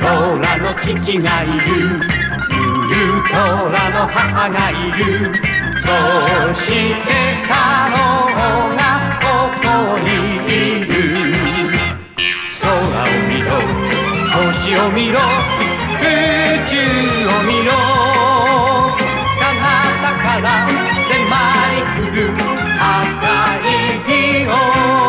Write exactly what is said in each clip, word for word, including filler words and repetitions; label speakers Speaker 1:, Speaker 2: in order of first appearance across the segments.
Speaker 1: 虎の父がいる、ゆう虎の母がいる。そして太郎がここにいる。空を見ろ、星を見ろ、宇宙を見ろ。彼方から迫り来る赤い日を。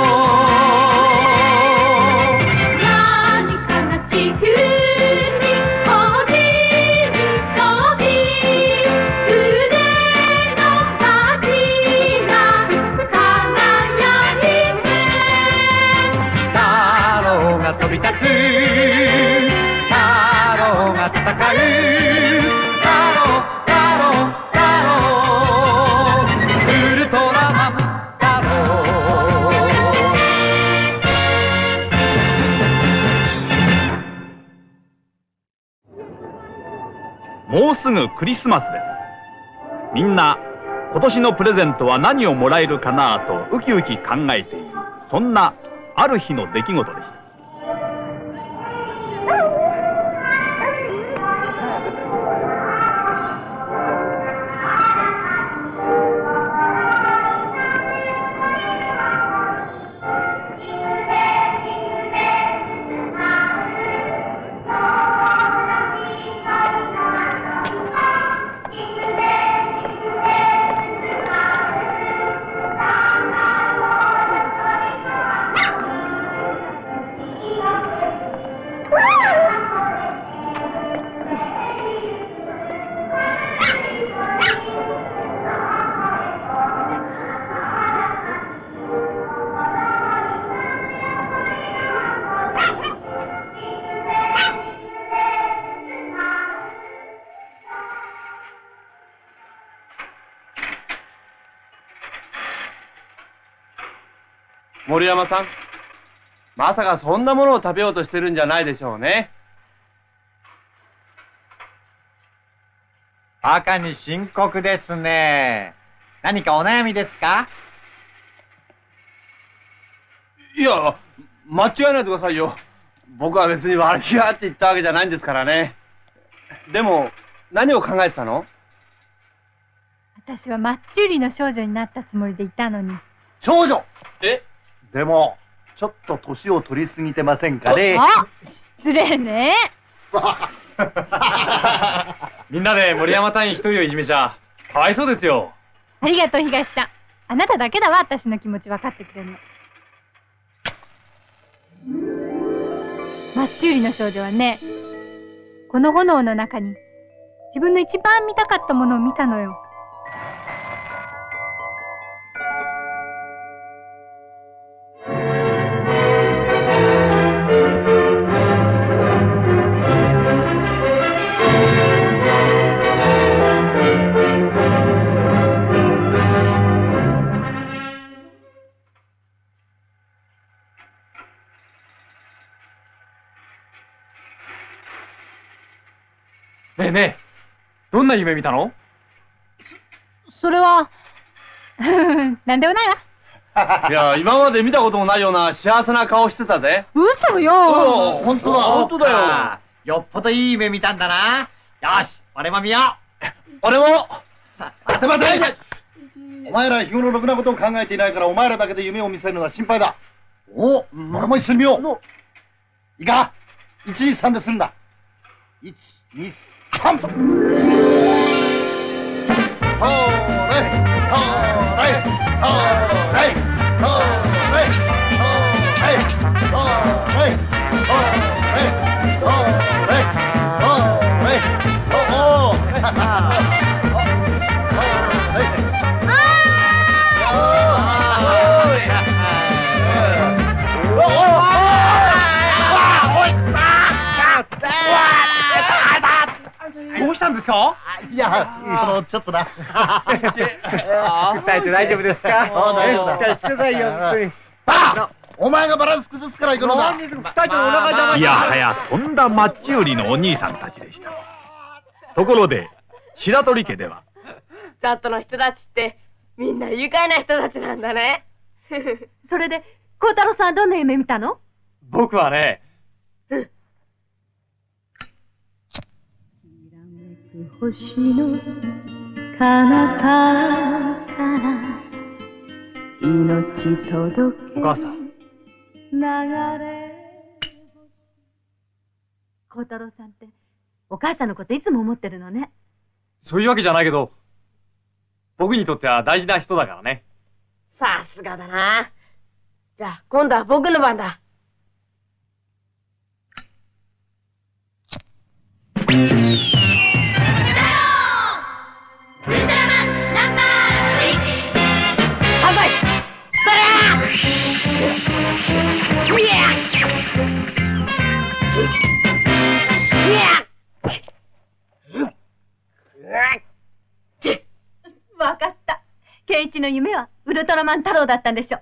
Speaker 2: 何かが地球に落ちるとき、腕の鉢が輝いて。
Speaker 1: 太郎が飛び立つ、太郎が戦う。太郎、太郎、太郎、ウルトラマン太郎。
Speaker 3: もうすぐクリスマスです。みんな今年のプレゼントは何をもらえるかなとウキウキ考えている、そんなある日の出来事でした。
Speaker 4: 森山さん、まさかそんなものを食べようとしてるんじゃないでしょうね。
Speaker 5: バカに深刻ですね。何かお悩みですか？
Speaker 4: いや、間違えないでくださいよ。僕は別に悪気があって言ったわけじゃないんですからね。でも、何を考えてたの？
Speaker 6: 私はマッチ売りの少女になったつもりでいたのに。
Speaker 7: 少女！
Speaker 4: え？
Speaker 7: でも、ちょっと年を取りすぎてませんかね。
Speaker 6: あ、失礼ね。
Speaker 8: みんなで森山隊員一人をいじめちゃかわいそうですよ。
Speaker 6: ありがとう東さん。あなただけだわ、私の気持ち分かってくれるの。マッチ売りの少女はね、この炎の中に自分の一番見たかったものを見たのよ。
Speaker 8: ねえねえ、どんな夢見たの？
Speaker 6: それはなんでもない
Speaker 4: わ。いや、今まで見たこともないような幸せな顔してたぜ。
Speaker 6: 嘘よ。
Speaker 7: 本当だ。
Speaker 4: 本当だよ。
Speaker 5: よっぽどいい夢見たんだな。よし、俺も見よう。
Speaker 4: 俺も。
Speaker 7: 待て待て。お前ら日頃ろくなことを考えていないから、お前らだけで夢を見せるのは心配だ。お、俺も一緒に見よう。いいか、いち、に、さんでするんだ。いち、に、さんと。それ、それ、それ、
Speaker 5: どうしたんですか？
Speaker 7: いや、その、ちょっとな。
Speaker 5: 隊長大丈夫ですか？
Speaker 7: 大丈夫だ。
Speaker 5: しっかりしてくださいよ、本当に。
Speaker 7: バー！お前がバランス崩すから行くのだ。
Speaker 5: 隊長のお腹邪魔
Speaker 3: いやはやとんだマッチ売りのお兄さんたちでした。ところで白鳥家では
Speaker 9: ザットの人たちってみんな愉快な人たちなんだね。
Speaker 6: それで孝太郎さんはどんな夢見たの？
Speaker 8: 僕はね、
Speaker 2: 星の彼方から命届け
Speaker 8: お母さん。
Speaker 2: 流れ
Speaker 6: 孝太郎さんってお母さんのこといつも思ってるのね。
Speaker 8: そういうわけじゃないけど、僕にとっては大事な人だからね。
Speaker 9: さすがだな。じゃあ、今度は僕の番だ。
Speaker 6: わかった。圭一の夢はウルトラマン太郎だったんでしょ。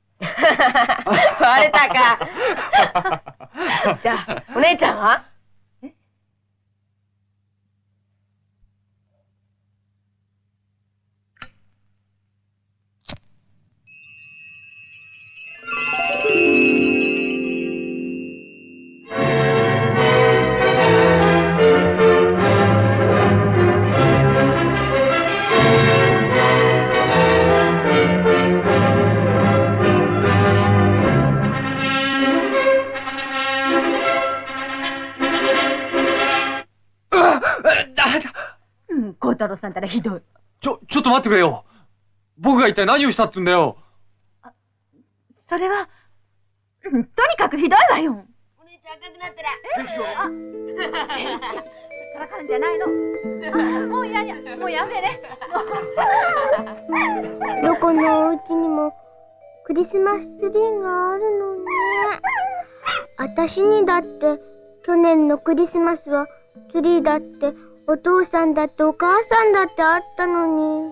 Speaker 9: バレたか。じゃあ、お姉ちゃんは？
Speaker 6: え？孝太郎さんったらひどい。
Speaker 8: ちょ、ちょっと待ってくれよ。僕が一体何をしたってんだよ。
Speaker 6: それは、うんとにかくひどいわよ。
Speaker 9: お姉ちゃん赤くなったら。
Speaker 6: からかうんじゃないの。あもうやや、もうやめれ。
Speaker 2: どこのお家にもクリスマスツリーがあるのね。あたしにだって去年のクリスマスはツリーだってお父さんだってお母さんだってあったのに。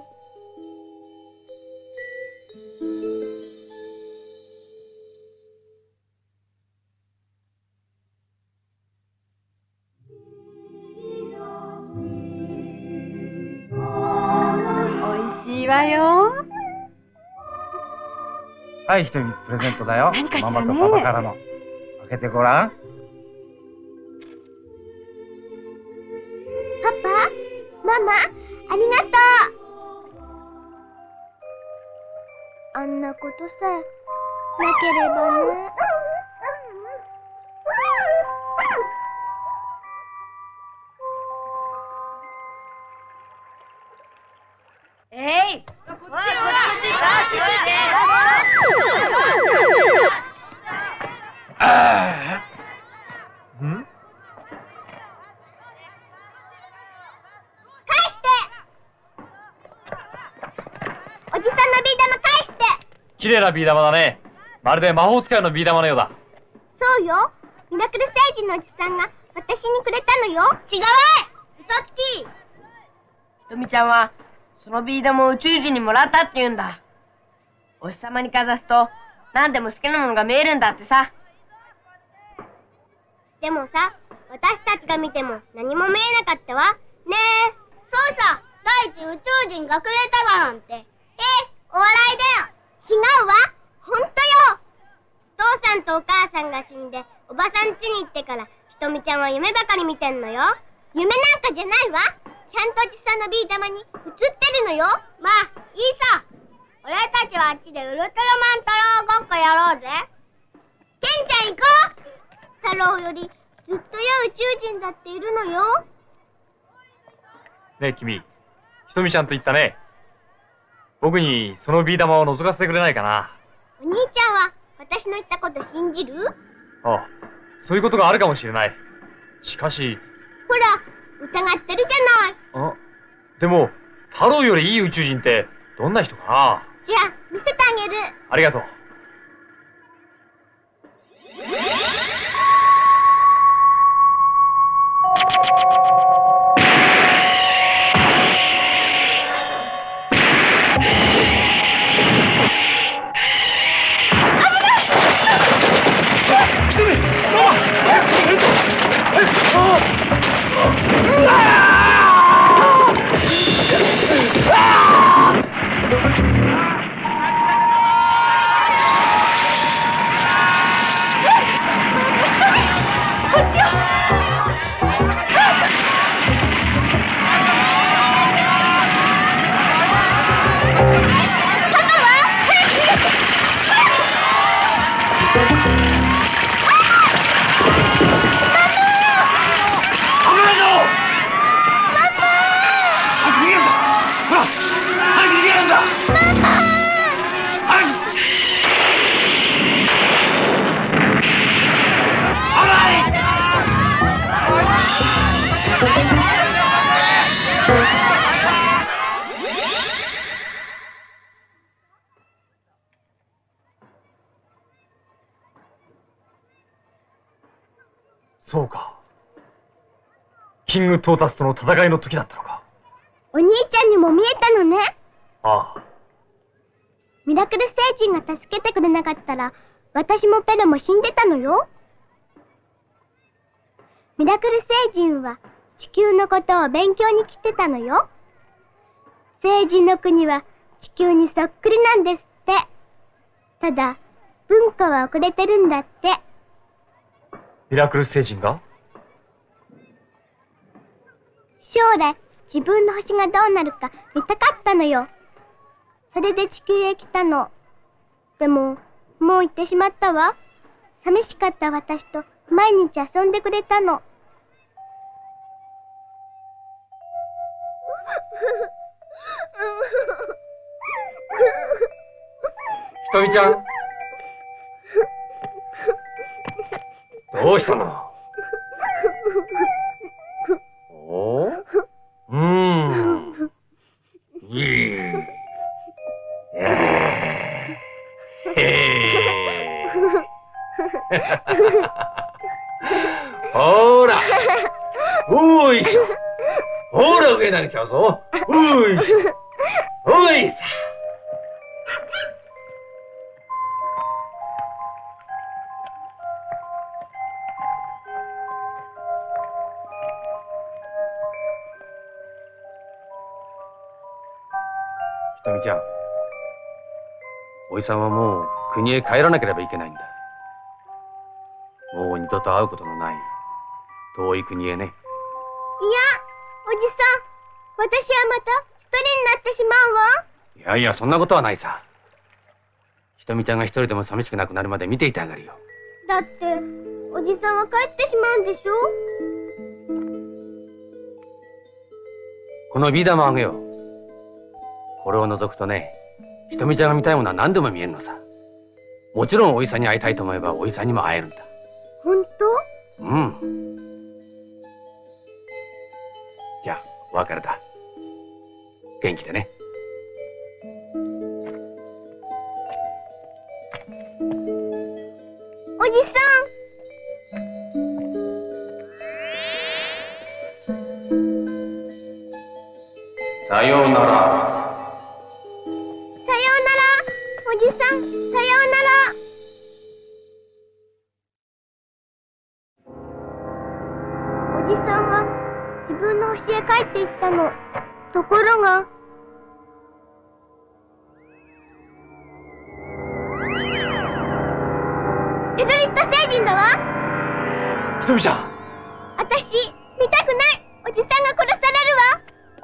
Speaker 9: おいしいわよ。
Speaker 5: はい、ひとみプレゼントだよ。
Speaker 9: 何かしらね
Speaker 5: ママとパパからの。開けてごらん。
Speaker 2: パパ、ママ、ありがとう。あんなことさえなければね。
Speaker 9: えい、こっちこっちこっちこっち。
Speaker 8: ん？
Speaker 2: 返して。おじさんのビー玉返して。
Speaker 8: 綺麗なビー玉だね。まるで魔法使いのビー玉のようだ。
Speaker 2: そうよ。ミラクル星人のおじさんが私にくれたのよ。違う。嘘つき。
Speaker 9: ひとみちゃんはそのビー玉を宇宙人にもらったって言うんだ。お日様にかざすと何でも好きなものが見えるんだってさ。
Speaker 2: でもさ、私たちが見ても何も見えなかったわ。ねえ。そうさ、第一宇宙人がくれたわなんて。え、お笑いだよ。違うわ。ほんとよ。お父さんとお母さんが死んでおばさん家に行ってからひとみちゃんは夢ばかり見てんのよ。夢なんかじゃないわ。ちゃんとおじさんのビー玉に映ってるのよ。まあ、いいさ。俺たちはあっちでウルトラマン太郎ごっこやろうぜ。ケンちゃん行こう。太郎よりずっと良い宇宙人だっているのよ。
Speaker 8: ねえ君、ひとみちゃんと言ったね。僕にそのビー玉を覗かせてくれないかな。
Speaker 2: お兄ちゃんは私の言ったこと信じる？
Speaker 8: ああ、そういうことがあるかもしれない。しかし。
Speaker 2: ほら、疑ってるじゃない。
Speaker 8: あ、でも太郎よりいい宇宙人ってどんな人かな。
Speaker 2: じゃあ見せてあげる。
Speaker 8: ありがとう。
Speaker 2: ひ
Speaker 8: そうか。キングトータスとの戦いの時だったのか。
Speaker 2: お兄ちゃんにも見えたのね。
Speaker 8: ああ。
Speaker 2: ミラクル星人が助けてくれなかったら、私もペロも死んでたのよ。ミラクル星人は地球のことを勉強に来てたのよ。星人の国は地球にそっくりなんですって。ただ、文化は遅れてるんだって。
Speaker 8: ミラクル星人が？
Speaker 2: 将来、自分の星がどうなるか見たかったのよ。それで地球へ来たの。でも、もう行ってしまったわ。寂しかった私と毎日遊んでくれたの。
Speaker 8: ひとみちゃん。どうしたの？お？うーん。いい。えー、へー。ほら。おいしょ。ほら上投げちゃうぞ。おいしょ。おいさ。ひとみちゃん、おじさんはもう国へ帰らなければいけないんだ。もう二度と会うことのない遠い国へね。
Speaker 2: いや、おじさん、私はまた一人になってしまうわ。
Speaker 8: いやいや、そんなことはないさ。ひとみちゃんが一人でも寂しくなくなるまで見ていてあげるよ。
Speaker 2: だって、おじさんは帰ってしまうんでしょ？
Speaker 8: このビー玉をあげよう。これを覗くとね、ひとみちゃんが見たいものは何でも見えるのさ。もちろんおじさんに会いたいと思えばおじさんにも会えるんだ。
Speaker 2: 本当？
Speaker 8: うん。じゃあ、お別れだ。元気でね。
Speaker 2: おじさん。
Speaker 8: さようなら。
Speaker 2: さようなら、おじさん、さようなら。おじさんは自分の星へ帰っていったの。ところが、テロリスト星人だわ。
Speaker 8: ひとみちゃん。
Speaker 2: あたし、見たくない。おじさんが殺されるわ。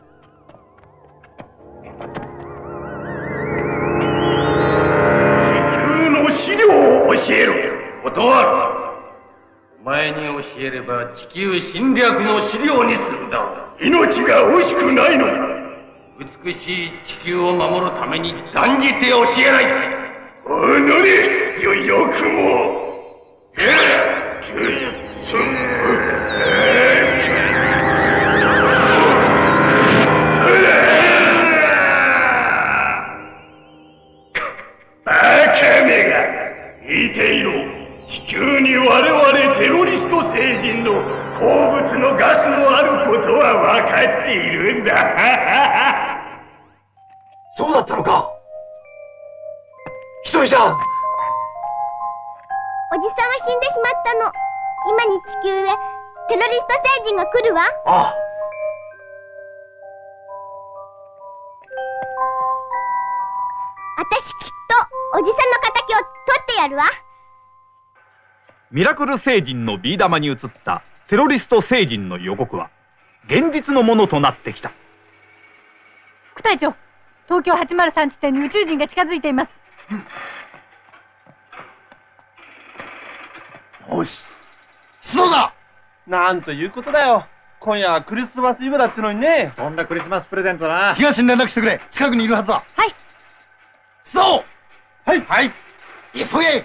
Speaker 10: 資料を教えろ。
Speaker 8: 断る。お前に教えれば地球侵略の資料にするだろう。
Speaker 10: 命が惜しくないのか。
Speaker 8: 美しい地球を守るために断じて教えない。
Speaker 10: おのれ、よ、よくも。バカめが、見ていろ。地球に我々テロリスト星人の好物のガスのあることは分かっているんだ。
Speaker 8: そうだったのか。ひとみちゃん。
Speaker 2: おじさんは死んでしまったの。今に地球へテロリスト星人が来るわ。
Speaker 8: ああ。
Speaker 2: あたしきっとおじさんの敵を取ってやるわ。
Speaker 3: ミラクル星人のビー玉に映ったテロリスト星人の予告は現実のものとなってきた。
Speaker 6: 副隊長、東京はちまるさん地点に宇宙人が近づいています。
Speaker 7: よし、出動だ。
Speaker 4: なんということだよ。今夜はクリスマスイブだってのにね。
Speaker 5: とんだクリスマスプレゼントだな。
Speaker 7: 東に連絡してくれ。近くにいるはずだ。
Speaker 6: はい。
Speaker 7: 出動。
Speaker 4: はい。はい。
Speaker 7: 急げ。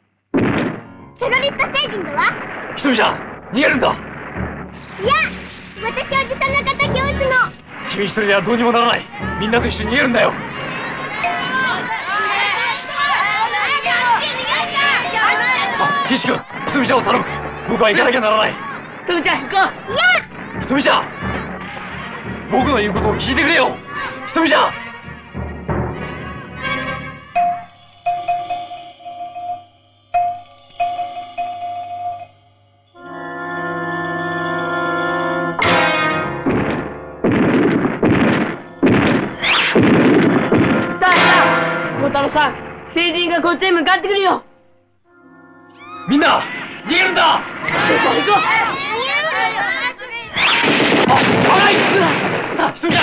Speaker 2: テロリスト星人だわ。
Speaker 8: ひとみちゃん、逃げるんだ。
Speaker 2: いや、 私おじさんの敵を撃つの。
Speaker 8: 君一人ではどうにもならない。みんなと一緒に逃げるんだよ。あ、岸君、ひとみちゃんを頼む。僕は行かなきゃならない。
Speaker 9: ひとみちゃん行こう。
Speaker 2: いや、
Speaker 8: ひとみちゃん、僕の言うことを聞いてくれよ。ひとみちゃん。
Speaker 9: 孝太郎さん、聖人がこっちへ向かってくるよ。
Speaker 8: みんな逃げるんだ。
Speaker 9: 行こう。
Speaker 8: あ、危ない。さあ、ひとみちゃん。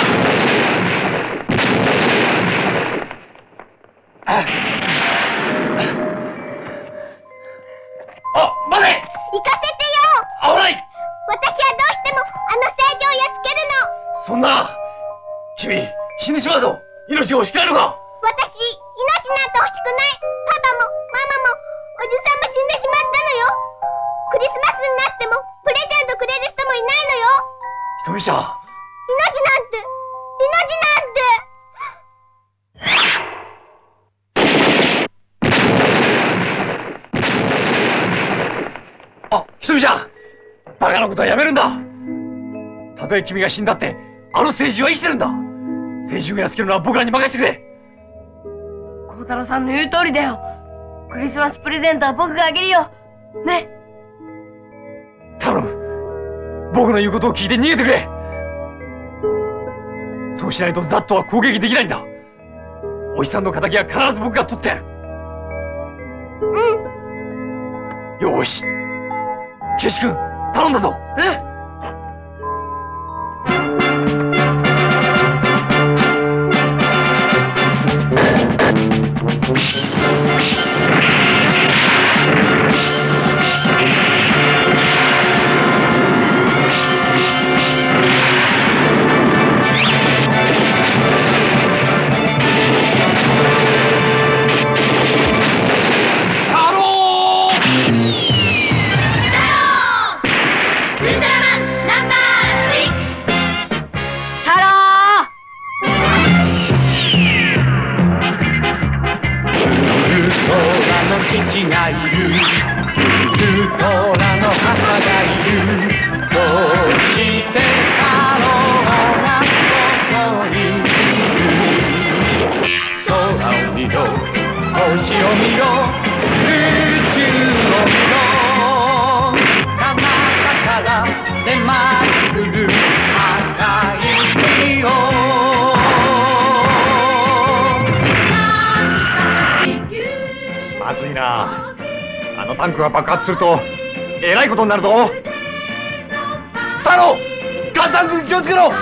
Speaker 8: あ、待て。
Speaker 2: 行かせてよ。
Speaker 8: 危ない。
Speaker 2: 私はどうしてもあの聖女をやっつけるの。
Speaker 8: そんな、君死んでしまうぞ。命が惜しくないのか。
Speaker 2: 私、命なんて欲しくない。パパもママもおじさんも死んでしまったのよ。クリスマスになってもプレゼントくれる人もいないのよ。
Speaker 8: ひとみちゃん。
Speaker 2: 命なんて、命なんて。
Speaker 8: あ、ひとみちゃん。バカなことはやめるんだ。たとえ君が死んだって、あの聖人は生きてるんだ。聖人をやっつけるのは僕らに任せてくれ。
Speaker 9: 孝太郎さんの言う通りだよ。クリスマスプレゼントは僕があげるよ。ね。
Speaker 8: 頼む。僕の言うことを聞いて逃げてくれ。そうしないとザットは攻撃できないんだ。おじさんの敵は必ず僕が取ってやる。うん。よーし。ケシ君、頼んだぞ。
Speaker 9: うん。
Speaker 8: タンクが爆発するとえらいことになるぞ。太郎、ガスタンクに気をつけろ。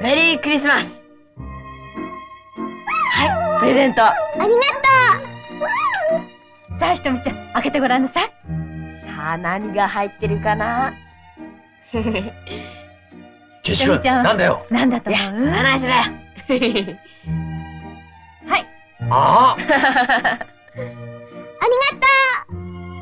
Speaker 9: メリークリスマス。はい、プレゼント。
Speaker 2: ありがとう。
Speaker 6: さあ、ひとみちゃん、開けてごらんなさい。
Speaker 9: さあ、何が入ってるかな。
Speaker 8: ケシ君、なんだよ。
Speaker 6: なんだと思う？
Speaker 9: いや、その話だよ。
Speaker 6: はい。
Speaker 8: ああ。
Speaker 2: ありがとう。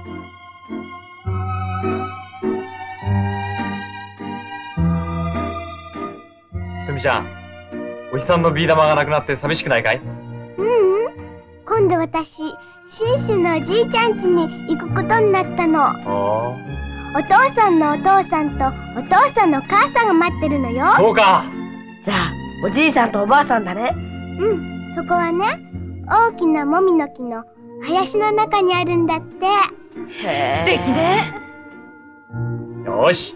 Speaker 8: ひとみちゃん、おじさんのビー玉がなくなって寂しくないかい？
Speaker 2: ううん。今度私、シンシュのおじいちゃん家に行くことになったの。
Speaker 8: あ
Speaker 2: お父さんのお父さんとお父さんのお母さんが待ってるのよ。
Speaker 8: そうか。
Speaker 9: じゃあ、おじいさんとおばあさんだね。
Speaker 2: うん、そこはね、大きなもみの木の林の中にあるんだって。
Speaker 9: へ
Speaker 6: 素敵ね。
Speaker 8: よし。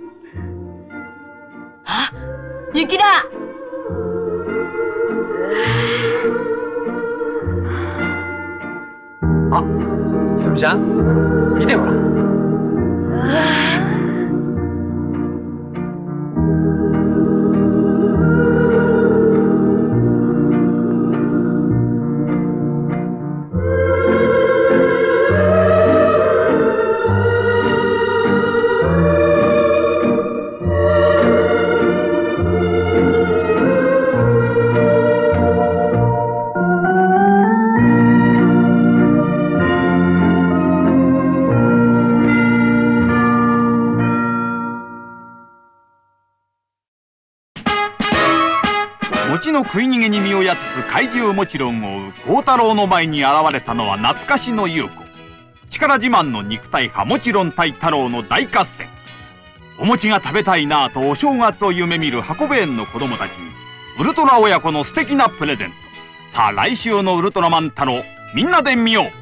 Speaker 9: あ、雪だ。
Speaker 8: あ、ひとみちゃん、見てほら。
Speaker 3: 餅の食い逃げに身をやつす怪獣もちろんを追う孝太郎の前に現れたのは懐かしの優子。力自慢の肉体派もちろん対太郎の大合戦。お餅が食べたいなぁとお正月を夢見る箱部園の子供たちにウルトラ親子の素敵なプレゼント。さあ来週のウルトラマン太郎、みんなで見よう。